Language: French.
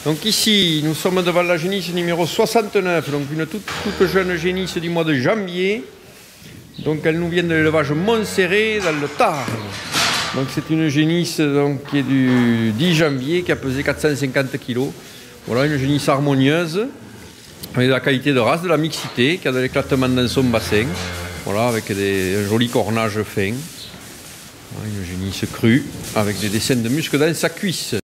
Donc ici, nous sommes devant la génisse numéro 69, donc une toute jeune génisse du mois de janvier. Donc elle nous vient de l'élevage Montserré dans le Tarn. Donc c'est une génisse donc, qui est du 10 janvier, qui a pesé 450 kg. Voilà, une génisse harmonieuse, avec de la qualité de race, de la mixité, qui a de l'éclatement dans son bassin. Voilà, avec un joli cornage fin. Voilà, une génisse crue, avec des dessins de muscles dans sa cuisse.